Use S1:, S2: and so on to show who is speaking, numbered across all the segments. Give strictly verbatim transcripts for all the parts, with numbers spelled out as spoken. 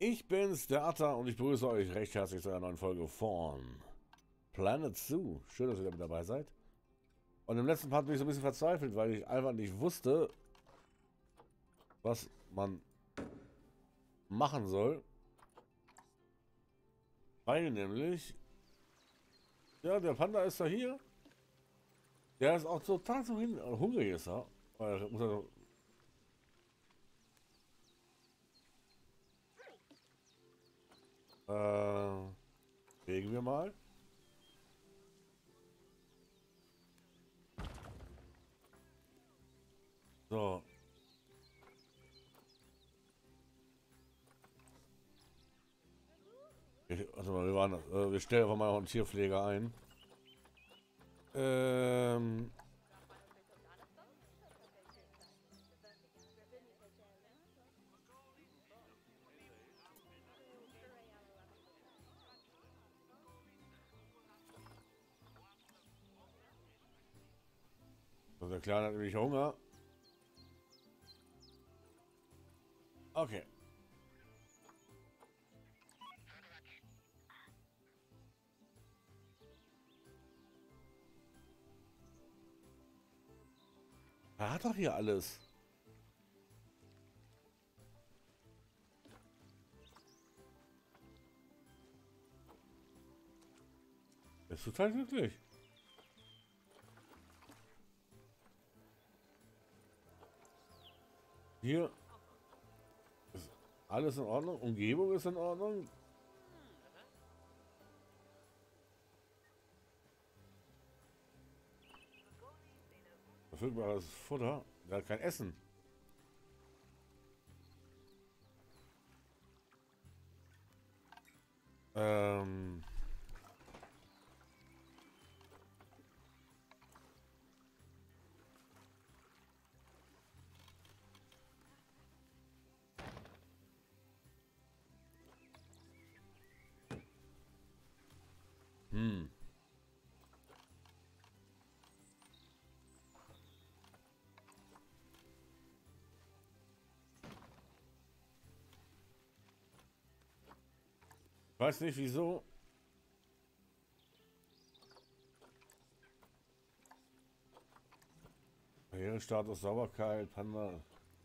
S1: Ich bin's, der Atta, und ich begrüße euch recht herzlich zu einer neuen Folge von Planet Zoo. Schön, dass ihr wieder mit dabei seid. Und im letzten Part bin ich so ein bisschen verzweifelt, weil ich einfach nicht wusste, was man machen soll. Weil nämlich, ja, der Panda ist da hier. Der ist auch total so hin, äh, hungrig ist er. Weil, muss er äh, legen wir mal. So. Ich, also wir, waren, äh, wir stellen einfach mal noch einen Tierpfleger ein. Ähm, so, der Kleine hat nämlich Hunger. Okay. Er hat doch hier alles. Er ist total glücklich. Hier ist alles in Ordnung. Umgebung ist in Ordnung. Verfügbares Futter. Er hat kein Essen. Ähm. Hm. Ich weiß nicht wieso. Karrierestatus, Sauberkeit, Panda.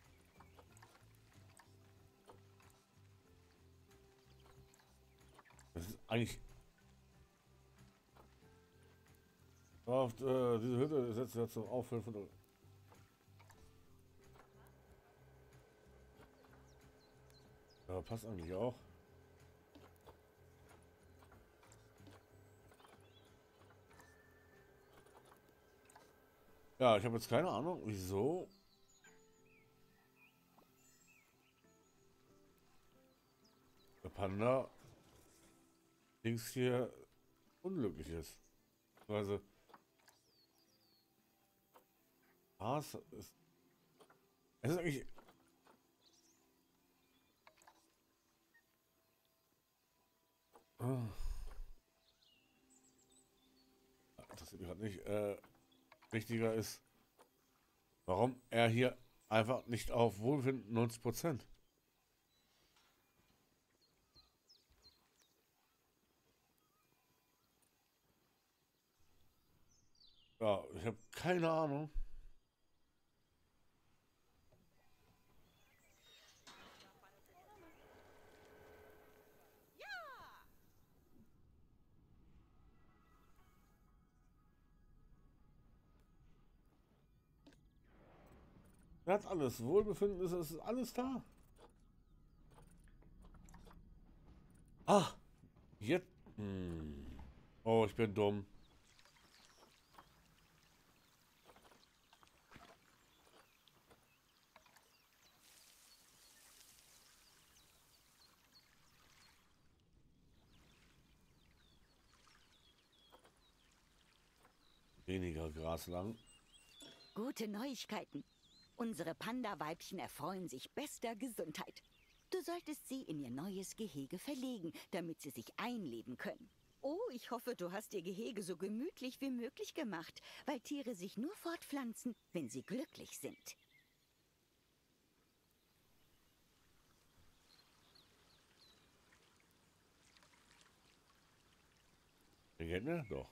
S1: Das ist eigentlich. Auf äh, diese Hütte setzt er zum Auffüllen von. Ja, passt eigentlich auch. Ja, ich habe jetzt keine Ahnung, wieso. Der Panda links hier unglücklich ist. Also, was ist. Es ist eigentlich. Ah, interessiert mich gerade nicht. Äh, wichtiger ist, warum er hier einfach nicht auf Wohlbefinden neunzig Prozent. Ja, ich habe keine Ahnung. Er hat alles. Wohlbefinden ist, ist alles da. Ah, jetzt. Hm. Oh, ich bin dumm. Weniger Gras lang.
S2: Gute Neuigkeiten. Unsere Panda-Weibchen erfreuen sich bester Gesundheit. Du solltest sie in ihr neues Gehege verlegen, damit sie sich einleben können. Oh, ich hoffe, du hast ihr Gehege so gemütlich wie möglich gemacht, weil Tiere sich nur fortpflanzen, wenn sie glücklich sind.
S1: Geht mir? Doch.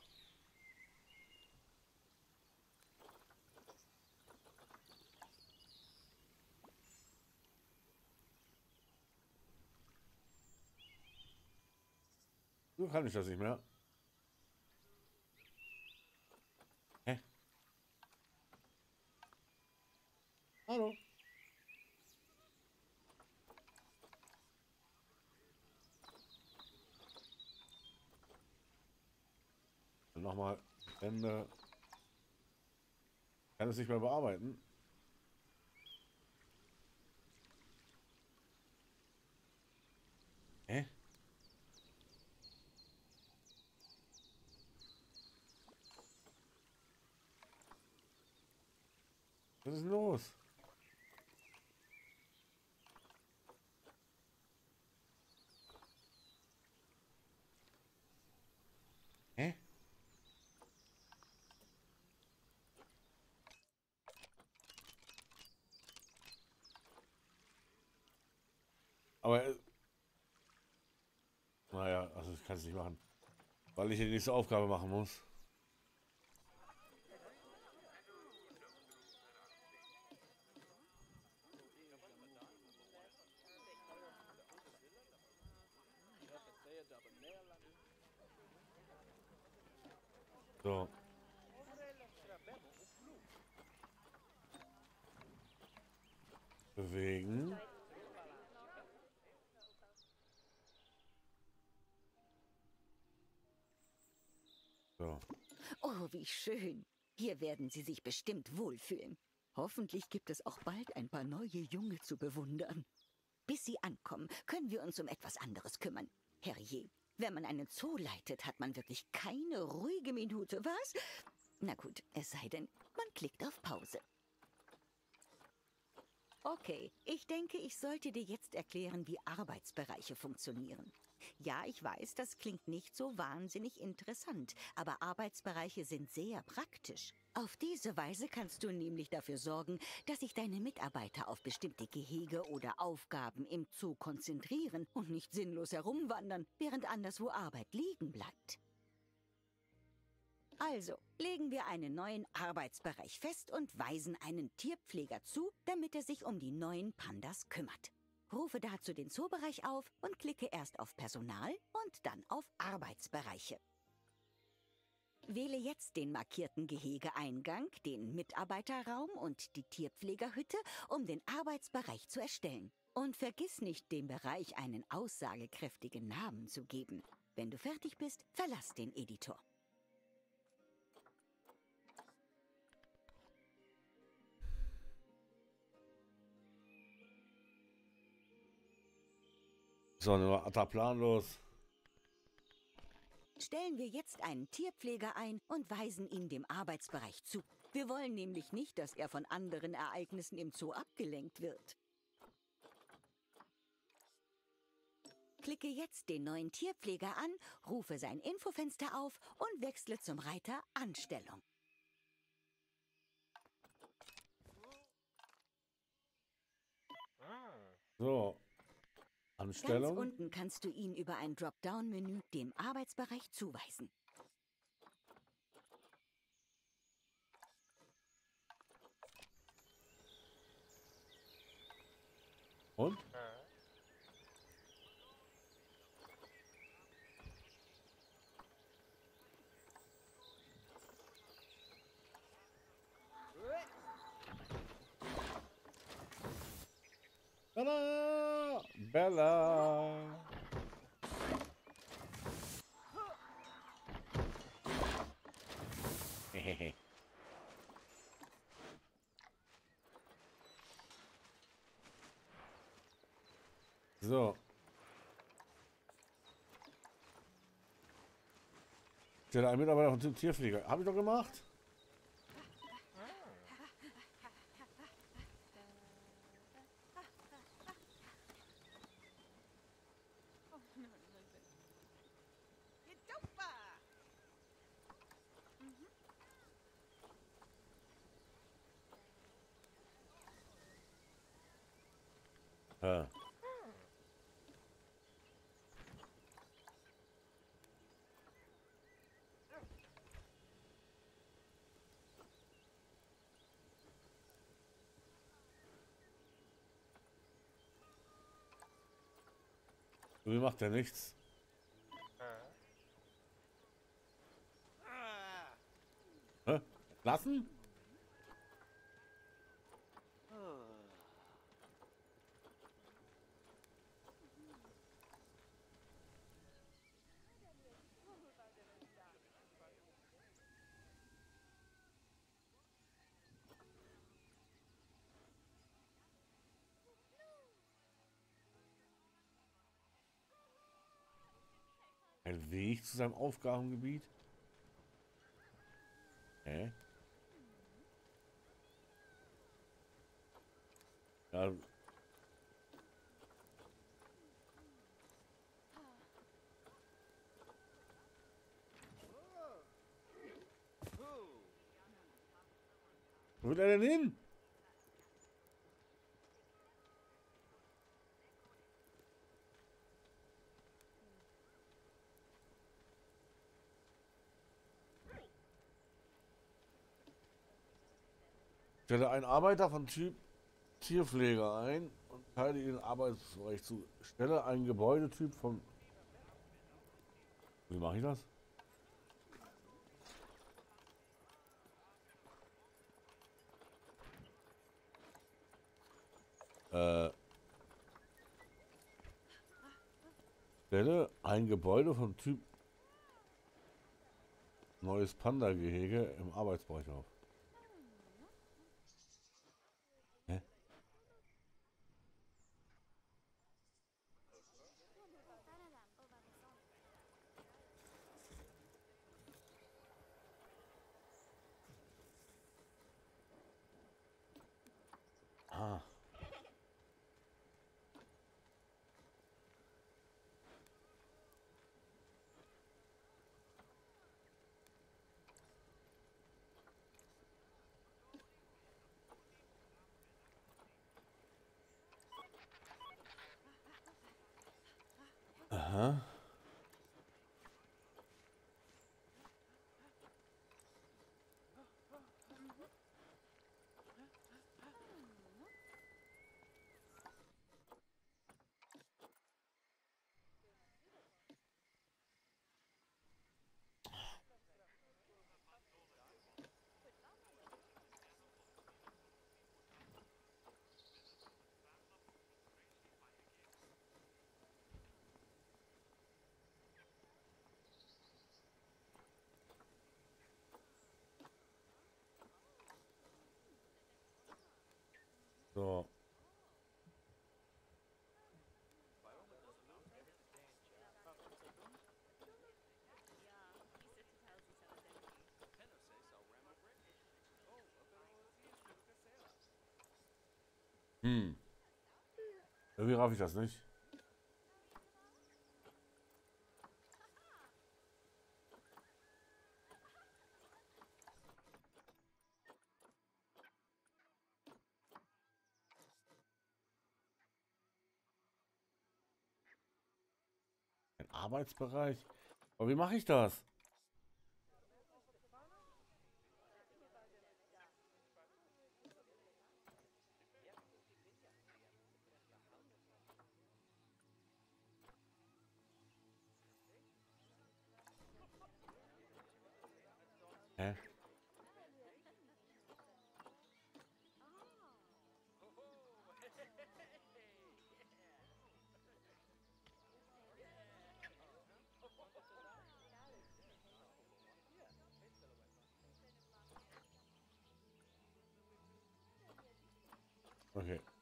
S1: So kann ich das nicht mehr. Hä? Hallo? Nochmal Ende. Kann es nicht mehr bearbeiten. Hä? Was ist denn los? Hä? Aber äh, naja, also ich kann es nicht machen, weil ich hier die nächste Aufgabe machen muss. So. Bewegen. So.
S2: Oh, wie schön. Hier werden Sie sich bestimmt wohlfühlen. Hoffentlich gibt es auch bald ein paar neue Junge zu bewundern. Bis Sie ankommen, können wir uns um etwas anderes kümmern. Herrje, wenn man einen Zoo leitet, hat man wirklich keine ruhige Minute, was? Na gut, es sei denn, man klickt auf Pause. Okay, ich denke, ich sollte dir jetzt erklären, wie Arbeitsbereiche funktionieren. Ja, ich weiß, das klingt nicht so wahnsinnig interessant, aber Arbeitsbereiche sind sehr praktisch. Auf diese Weise kannst du nämlich dafür sorgen, dass sich deine Mitarbeiter auf bestimmte Gehege oder Aufgaben im Zoo konzentrieren und nicht sinnlos herumwandern, während anderswo Arbeit liegen bleibt. Also, legen wir einen neuen Arbeitsbereich fest und weisen einen Tierpfleger zu, damit er sich um die neuen Pandas kümmert. Rufe dazu den Zoobereich auf und klicke erst auf Personal und dann auf Arbeitsbereiche. Wähle jetzt den markierten Gehegeeingang, den Mitarbeiterraum und die Tierpflegerhütte, um den Arbeitsbereich zu erstellen. Und vergiss nicht, dem Bereich einen aussagekräftigen Namen zu geben. Wenn du fertig bist, verlass den Editor.
S1: So, nur atta planlos.
S2: Stellen wir jetzt einen Tierpfleger ein und weisen ihn dem Arbeitsbereich zu. Wir wollen nämlich nicht, dass er von anderen Ereignissen im Zoo abgelenkt wird. Klicke jetzt den neuen Tierpfleger an, rufe sein Infofenster auf und wechsle zum Reiter Anstellung.
S1: So. Anstellung.
S2: Ganz unten kannst du ihn über ein Dropdown-Menü dem Arbeitsbereich zuweisen.
S1: Und? Bella! Bella! Hehehe. So. Stelle ein Mitarbeiter von Tierpfleger. Habe ich doch gemacht. Ja. Wie macht der nichts? Hä? Lassen? Ein Weg zu seinem Aufgabengebiet? Hä? Ja. Wo will er denn hin? Stelle einen Arbeiter von Typ Tierpfleger ein und teile ihn den Arbeitsbereich zu. Stelle einen Gebäudetyp von... Wie mache ich das? Äh... Stelle ein Gebäude vom Typ neues Panda-Gehege im Arbeitsbereich auf. Hä? Ah. Aha. So. Hm. Irgendwie raff ich das nicht. Ein Arbeitsbereich? Aber wie mache ich das? Hä? Okay.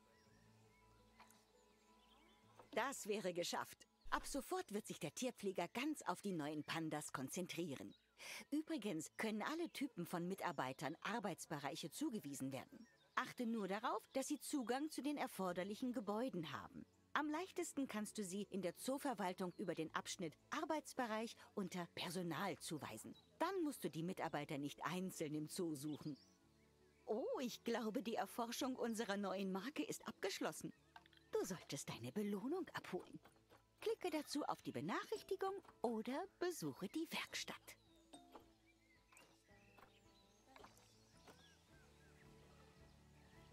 S2: Das wäre geschafft. Ab sofort wird sich der Tierpfleger ganz auf die neuen Pandas konzentrieren. Übrigens können alle Typen von Mitarbeitern Arbeitsbereiche zugewiesen werden. Achte nur darauf, dass sie Zugang zu den erforderlichen Gebäuden haben. Am leichtesten kannst du sie in der Zooverwaltung über den Abschnitt Arbeitsbereich unter Personal zuweisen. Dann musst du die Mitarbeiter nicht einzeln im Zoo suchen. Oh, ich glaube, die Erforschung unserer neuen Marke ist abgeschlossen. Du solltest deine Belohnung abholen. Klicke dazu auf die Benachrichtigung oder besuche die Werkstatt.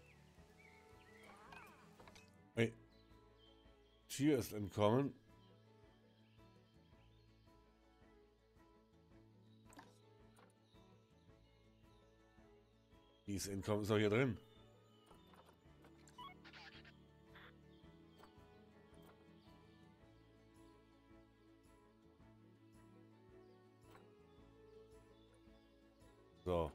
S1: Hey. Tier ist entkommen. Ease Income ist doch hier drin. So.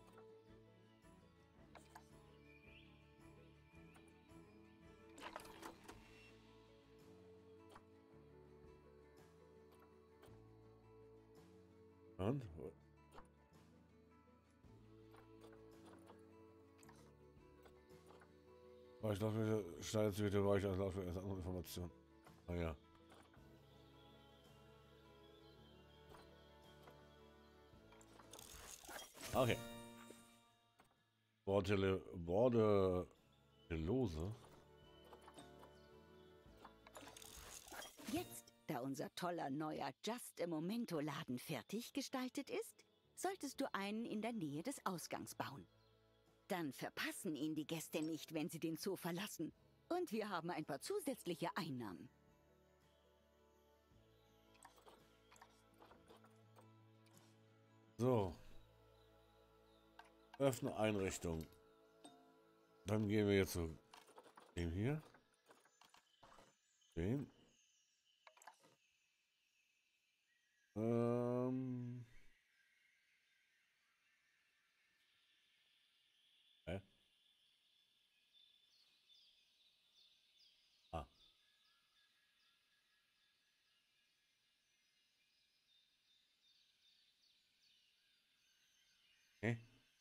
S1: Und? Ich glaube, schneidet sich mit dem Weich als andere Information. Ah ja. Okay. Bordele, Borde, Lose.
S2: Jetzt, da unser toller neuer Just a Momento Laden fertig gestaltet ist, solltest du einen in der Nähe des Ausgangs bauen. Dann verpassen ihn die Gäste nicht, wenn sie den Zoo verlassen. Und wir haben ein paar zusätzliche Einnahmen.
S1: So. Öffne Einrichtung. Dann gehen wir jetzt zu dem hier. Den. Ähm. Hä? Ah. Okay.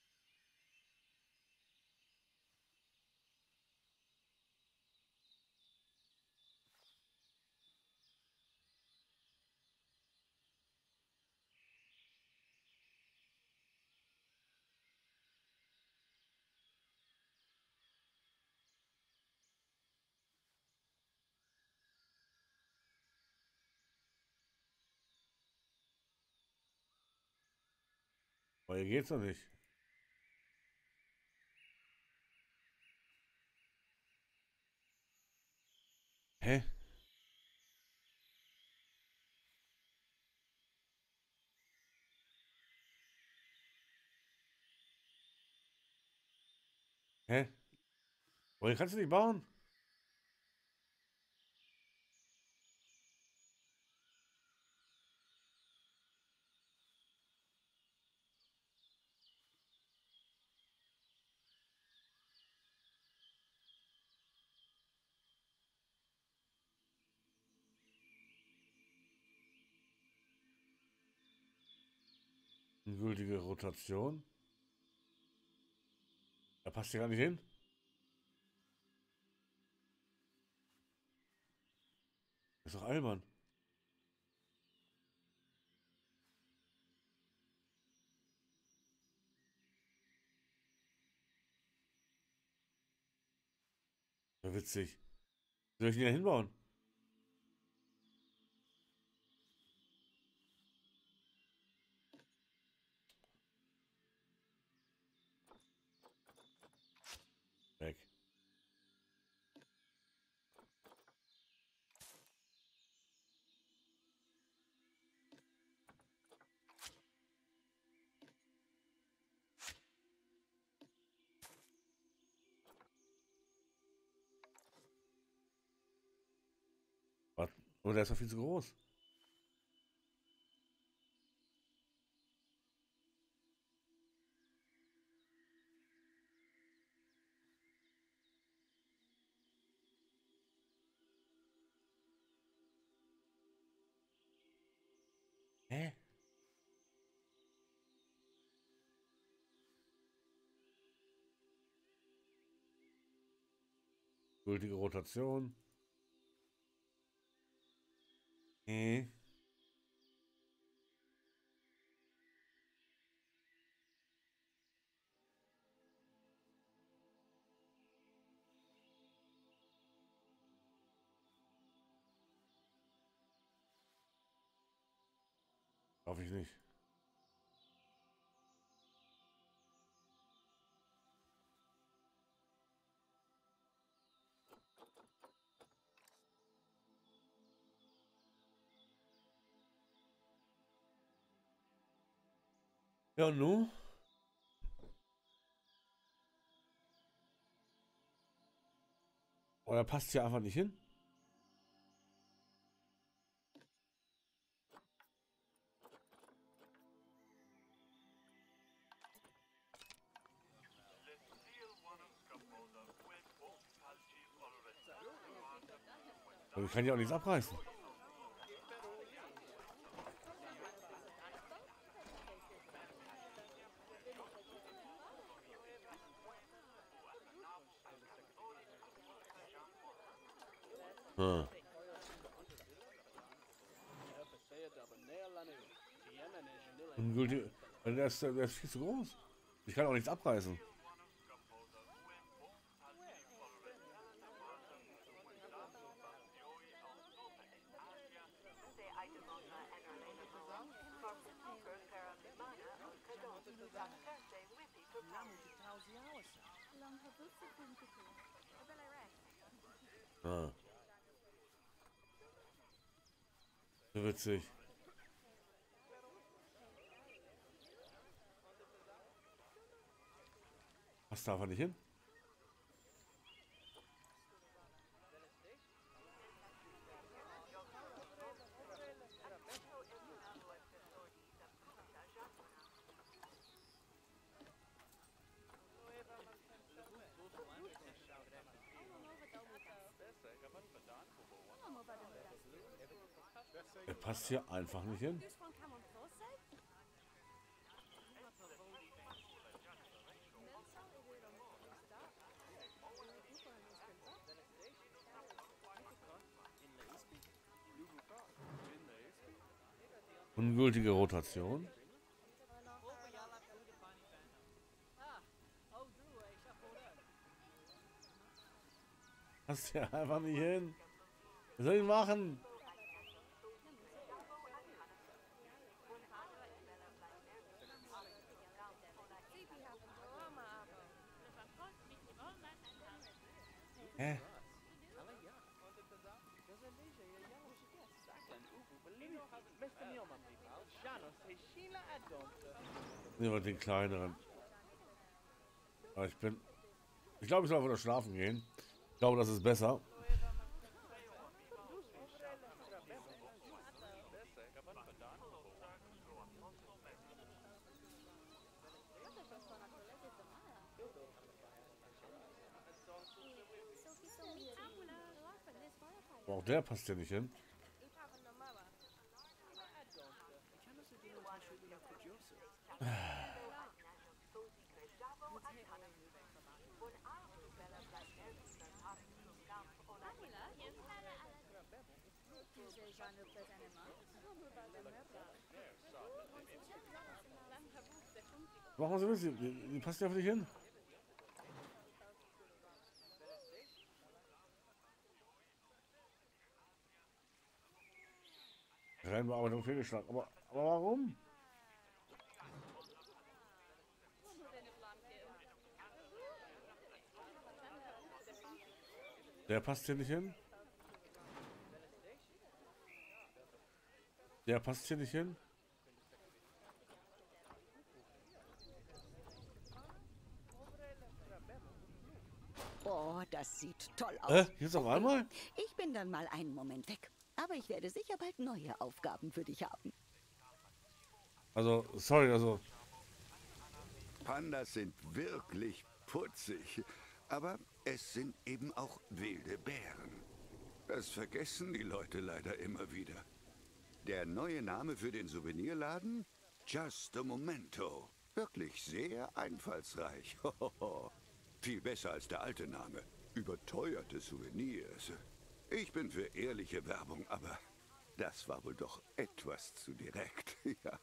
S1: Aber hier geht's noch nicht. Hä? Hä? Aber hier kannst du nicht bauen? Gültige Rotation. Da passt hier gar nicht hin. Ist doch albern. Ja, witzig. Soll ich den da hinbauen? Weg. Was? Oh, der ist doch viel zu groß. Hä? Gültige Rotation. Hä? Hoffe ich nicht. Ja, und nun? Oder passt hier einfach nicht hin? Und ich kann ja auch nichts abreißen. Hm. Ungültig. Der ist, der ist viel zu groß. Ich kann auch nichts abreißen. Ah. So witzig. Passt da einfach nicht hin? Der passt hier einfach nicht hin. Ungültige Rotation. Passt hier einfach nicht hin. Was soll ich machen? Hä? Nehmen wir den kleineren. Aber ich bin... Ich glaube, ich soll wieder schlafen gehen. Ich glaube, das ist besser. Aber auch der passt ja nicht hin. Machen Sie das? Die, die passt ja einfach nicht hin. Reinbearbeitung fehlgeschlagen. Aber, aber warum? Der passt hier nicht hin. Der passt hier nicht hin.
S2: Oh, das sieht toll aus.
S1: Äh, jetzt auf einmal?
S2: Ich bin dann mal einen Moment weg. Aber ich werde sicher bald neue Aufgaben für dich haben.
S1: Also, sorry, also...
S3: Pandas sind wirklich putzig, aber es sind eben auch wilde Bären. Das vergessen die Leute leider immer wieder. Der neue Name für den Souvenirladen? Just a Momento. Wirklich sehr einfallsreich. Viel besser als der alte Name. Überteuerte Souvenirs. Ich bin für ehrliche Werbung, aber das war wohl doch etwas zu direkt. Ja.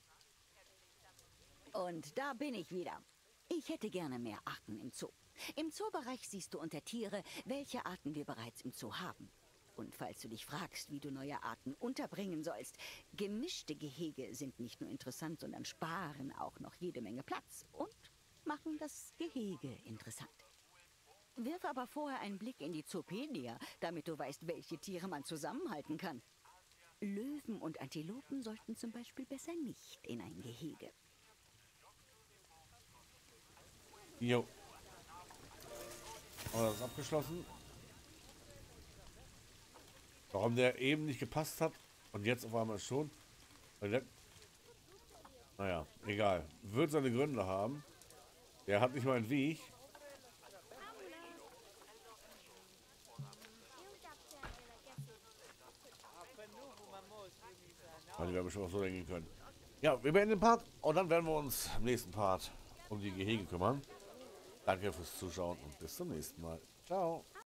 S2: Und da bin ich wieder. Ich hätte gerne mehr Arten im Zoo. Im Zoobereich siehst du unter Tiere, welche Arten wir bereits im Zoo haben. Und falls du dich fragst, wie du neue Arten unterbringen sollst, gemischte Gehege sind nicht nur interessant, sondern sparen auch noch jede Menge Platz und machen das Gehege interessant. Wirf aber vorher einen Blick in die Zoopedia, damit du weißt, welche Tiere man zusammenhalten kann. Löwen und Antilopen sollten zum Beispiel besser nicht in ein Gehege.
S1: Jo. Aber das ist abgeschlossen. Warum der eben nicht gepasst hat und jetzt auf einmal schon. Weil der, naja, egal. Wird seine Gründe haben. Der hat nicht mal einen Weg. Also, wir haben schon auch so denken können. Ja, wir beenden den Part und dann werden wir uns im nächsten Part um die Gehege kümmern. Danke fürs Zuschauen und bis zum nächsten Mal. Ciao.